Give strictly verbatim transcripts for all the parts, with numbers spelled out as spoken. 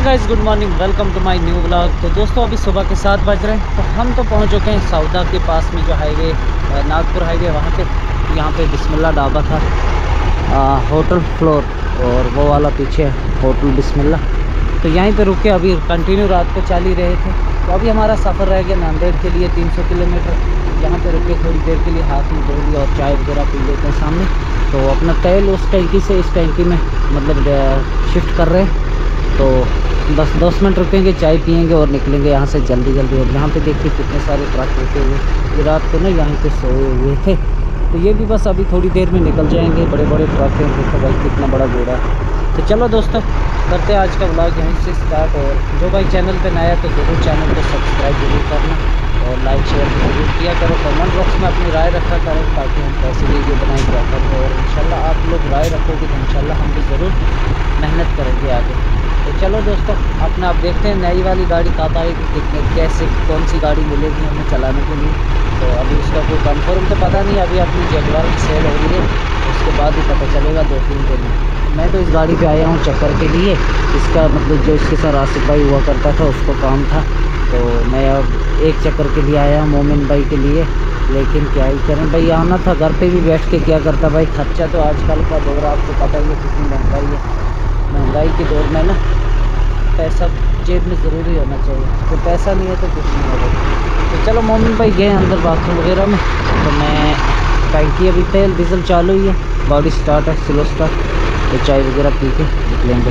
Guys, good morning, welcome to my new vlog. तो दोस्तों अभी सुबह के सात बज रहे हैं। तो हम तो पहुंच चुके हैं सौदा के पास में, जो हाईवे नागपुर हाईवे, वहां पे यहाँ पे बिस्मिल्लाह ढाबा था, आ, होटल फ्लोर, और वो वाला पीछे होटल बिस्मिल्लाह। तो यहीं पे रुके, अभी कंटिन्यू रात को चल ही रहे थे। तो अभी हमारा सफ़र रह गया नांदेड़ के लिए तीन सौ किलोमीटर। यहाँ पे रुके थोड़ी देर के लिए, हाथ में धो लिया और चाय वगैरह पी लेते हैं सामने। तो अपना तेल उस टैंकी से इस टैंकी में मतलब शिफ्ट कर रहे हैं। तो बस दस मिनट रुकेंगे, चाय पियेंगे और निकलेंगे यहाँ से जल्दी जल्दी। और यहाँ पे देखिए कितने सारे ट्रक रुके हुए, ये रात को ना यहाँ पे सोए हुए थे। तो ये भी बस अभी थोड़ी देर में निकल जाएंगे। बड़े बड़े ट्रक हैं, देखो भाई कितना बड़ा घोड़ा है। तो चलो दोस्तों, करते हैं आज का व्लॉग यहीं से स्टार्ट। और जो भाई चैनल पे नया है तो जरूर चैनल को सब्सक्राइब जरूर करना और लाइक शेयर जरूर किया करो। कमेंट बॉक्स में अपनी राय रखा करें ताकि हम कैसे वीडियो बनाए क्या करें। और इंशाल्लाह आप लोग राय रखोगे तो इंशाल्लाह हम भी ज़रूर मेहनत करेंगे आगे। तो चलो दोस्तों, अपना आप देखते हैं नई वाली गाड़ी कब आएगी, कितने कैसे कौन सी गाड़ी मिलेगी हमें चलाने के लिए। तो अभी उसका कोई कन्फर्म तो पता नहीं, अभी अपनी जगवार की सेल हो रही है, उसके बाद ही पता चलेगा दो तीन दिन में। मैं तो इस गाड़ी पे आया हूँ चक्कर के लिए। इसका मतलब जो इसके साथ आसिफ भाई हुआ करता था उसको काम था, तो मैं अब एक चक्कर के लिए आया हूँ मोमिन भाई के लिए। लेकिन क्या ही करें भाई, आना था, घर पे भी बैठ के क्या करता भाई। खर्चा तो आजकल का दौर आपको पता ही है कितनी महंगाई है। महंगाई के दौर में ना पैसा जेब में ज़रूरी होना चाहिए, तो पैसा नहीं है तो कुछ नहीं होगा। तो चलो मोमिन भाई गए अंदर बाथरूम वगैरह में, तो मैं टैंकी अभी तेल डीजल चालू ही है, गाड़ी स्टार्ट है स्लो स्टार्ट। तो चाय वगैरह पी के निकलेंगे।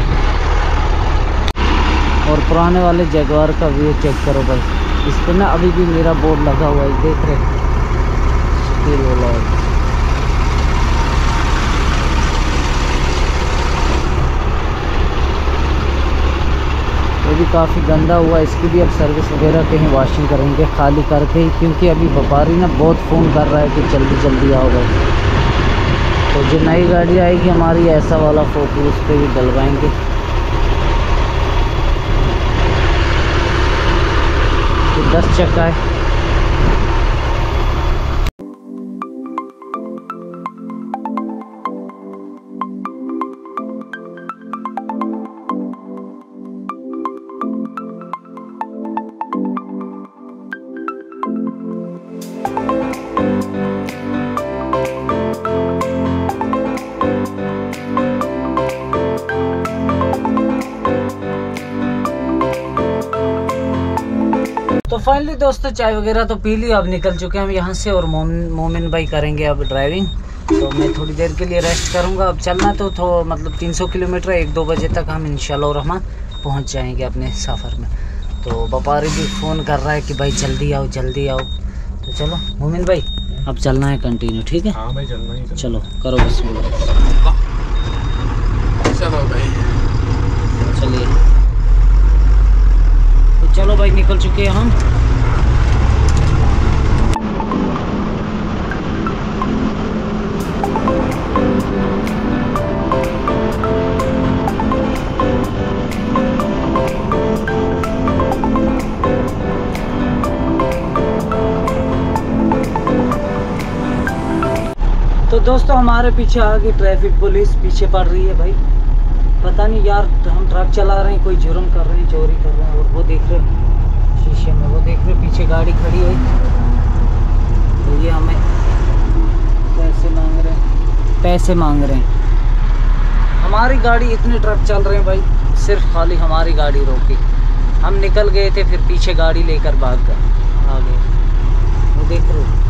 और पुराने वाले जगवार का व्यू चेक करो भाई, इस पर ना अभी भी मेरा बोर्ड लगा हुआ है, देख रहे हैं। ये भी काफ़ी गंदा हुआ, इसकी भी अब सर्विस वगैरह कहीं वॉशिंग करेंगे खाली करके ही, क्योंकि अभी व्यापारी ना बहुत फ़ोन कर रहा है कि जल्दी जल्दी आओ भाई। तो जो नई गाड़ी आएगी हमारी, ऐसा वाला फोटो उस पर भी डलवाएंगे। तो दस चक्का है। तो फाइनली दोस्तों चाय वगैरह तो पी ली, अब निकल चुके हैं हम यहाँ से। और मोमिन मोमिन भाई करेंगे अब ड्राइविंग, तो मैं थोड़ी देर के लिए रेस्ट करूँगा। अब चलना तो थो मतलब तीन सौ किलोमीटर, एक दो बजे तक हम इंशाल्लाह रहमान पहुँच जाएंगे अपने सफ़र में। तो व्यापारी भी फ़ोन कर रहा है कि भाई जल्दी आओ जल्दी आओ। तो चलो मोमिन भाई अब चलना है कंटिन्यू, ठीक है? हाँ भाई चलना ही चलना। चलो करो बिस्मिल्लाह। चलो भाई चलिए, तो चलो भाई निकल चुके हैं हम। तो दोस्तों हमारे पीछे आगे ट्रैफिक पुलिस पीछे पड़ रही है भाई। पता नहीं यार, हम ट्रक चला रहे हैं, कोई जुर्म कर रहे हैं, चोरी कर रहे हैं। और वो देख रहे हैं शीशे में, वो देख रहे हैं पीछे गाड़ी खड़ी है, तो ये हमें पैसे मांग रहे हैं पैसे मांग रहे हैं। हमारी गाड़ी, इतने ट्रक चल रहे हैं भाई, सिर्फ खाली हमारी गाड़ी रोकी। हम निकल गए थे, फिर पीछे गाड़ी लेकर भाग गए आगे, वो देख रहे हो।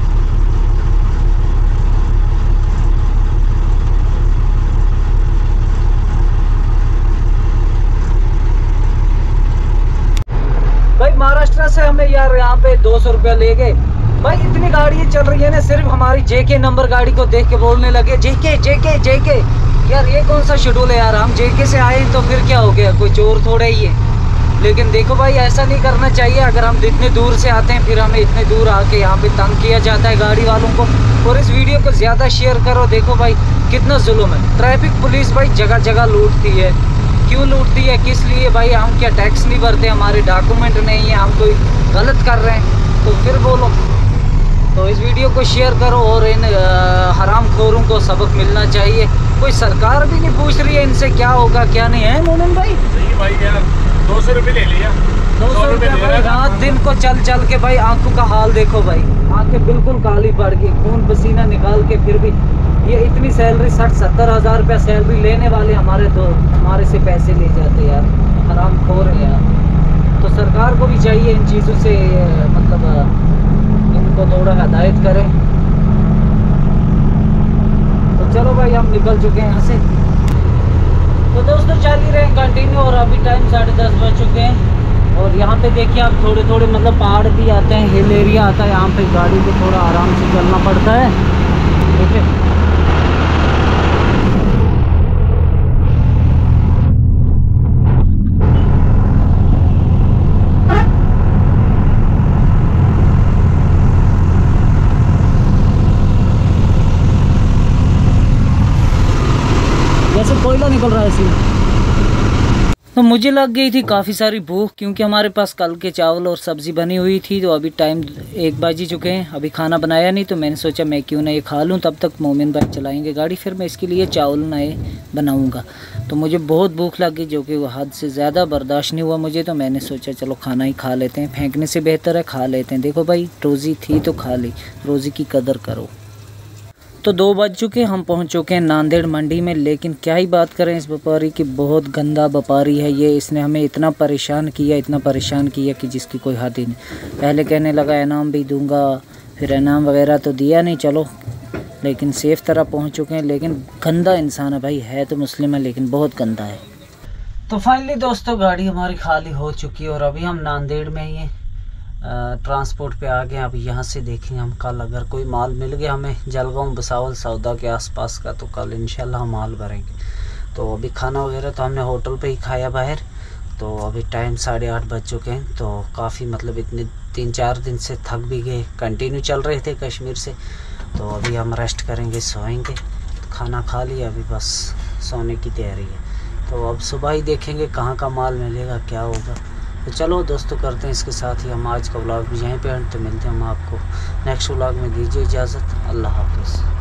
भाई महाराष्ट्र से हमें यार यहाँ पे दो सौ रुपया ले गए भाई। इतनी गाड़ियाँ चल रही है ना, सिर्फ हमारी जेके नंबर गाड़ी को देख के बोलने लगे जेके जेके जेके। यार ये कौन सा शेड्यूल है यार, हम जेके से आए तो फिर क्या हो गया, कोई चोर थोड़ा ही है। लेकिन देखो भाई ऐसा नहीं करना चाहिए। अगर हम इतने दूर से आते हैं, फिर हमें इतने दूर आके यहाँ पे तंग किया जाता है गाड़ी वालों को। और इस वीडियो को ज़्यादा शेयर करो। देखो भाई कितना जुल्म है। ट्रैफिक पुलिस भाई जगह जगह लूटती है, क्यों लूटती है, किस लिए भाई? हम क्या टैक्स नहीं भरते, हमारे डॉक्यूमेंट नहीं है, हम कोई गलत कर रहे हैं तो फिर बोलो। तो इस वीडियो को शेयर करो और इन हराम खोरों को सबक मिलना चाहिए। कोई सरकार भी नहीं पूछ रही है इनसे क्या होगा क्या नहीं है। मोमिन भाई सही भाई यार, दो सौ रुपये ले लिया। दो सौ रुपये भाई, रात दिन को चल चल के भाई आंखों का हाल देखो भाई, आंखें बिल्कुल काली पड़ गई, खून पसीना निकाल के फिर भी ये इतनी सैलरी साठ सत्तर हज़ार रुपया सैलरी लेने वाले हमारे तो हमारे से पैसे ले जाते यार, हराम खोर है यार। तो सरकार को भी चाहिए इन चीज़ों से मतलब इनको थोड़ा हदायत करें। तो चलो भाई हम निकल चुके हैं यहाँ से। तो दोस्तों चल ही रहे हैं कंटिन्यू, और अभी टाइम साढ़े दस बज चुके हैं। और यहाँ पे देखिए आप थोड़े थोड़े मतलब पहाड़ भी आते हैं, हिल एरिया आता है, यहाँ पे गाड़ी को थोड़ा आराम से चलना पड़ता है, ठीक है। जैसे कोयला निकल रहा है इसमें। तो मुझे लग गई थी काफ़ी सारी भूख, क्योंकि हमारे पास कल के चावल और सब्ज़ी बनी हुई थी। तो अभी टाइम एक बज ही चुके हैं, अभी खाना बनाया नहीं, तो मैंने सोचा मैं क्यों ना ये खा लूँ, तब तक मोमिन भाई चलाएंगे गाड़ी, फिर मैं इसके लिए चावल नए बनाऊँगा। तो मुझे बहुत भूख लग गई, जो कि वो हद से ज़्यादा बर्दाश्त नहीं हुआ मुझे, तो मैंने सोचा चलो खाना ही खा लेते हैं, फेंकने से बेहतर है खा लेते हैं। देखो भाई रोज़ी थी तो खा ली, रोज़ी की कदर करो। तो दो बज चुके, हम पहुंच चुके हैं नांदेड़ मंडी में। लेकिन क्या ही बात करें इस व्यापारी की, बहुत गंदा व्यापारी है ये। इसने हमें इतना परेशान किया, इतना परेशान किया कि जिसकी कोई हद ही नहीं। पहले कहने लगा इनाम भी दूंगा, फिर इनाम वगैरह तो दिया नहीं, चलो लेकिन सेफ़ तरह पहुंच चुके हैं। लेकिन गंदा इंसान है भाई, है तो मुस्लिम है लेकिन बहुत गंदा है। तो फाइनली दोस्तों गाड़ी हमारी खाली हो चुकी है, और अभी हम नांदेड़ में ही हैं, ट्रांसपोर्ट पे आ गए। अब यहाँ से देखेंगे हम, कल अगर कोई माल मिल गया हमें जलगांव बसावल सौदा के आसपास का, तो कल इंशाल्लाह हम माल भरेंगे। तो अभी खाना वगैरह तो हमने होटल पे ही खाया बाहर। तो अभी टाइम साढ़े आठ बज चुके हैं, तो काफ़ी मतलब इतने तीन चार दिन से थक भी गए, कंटिन्यू चल रहे थे कश्मीर से। तो अभी हम रेस्ट करेंगे, सोएंगे। तो खाना खा लिया, अभी बस सोने की तैयारी है। तो अब सुबह ही देखेंगे कहाँ का माल मिलेगा, क्या होगा। तो चलो दोस्तों करते हैं इसके साथ ही हम आज का व्लॉग भी यहीं पे एंड। तो मिलते हैं हम आपको नेक्स्ट व्लॉग में, दीजिए इजाज़त, अल्लाह हाफिज़।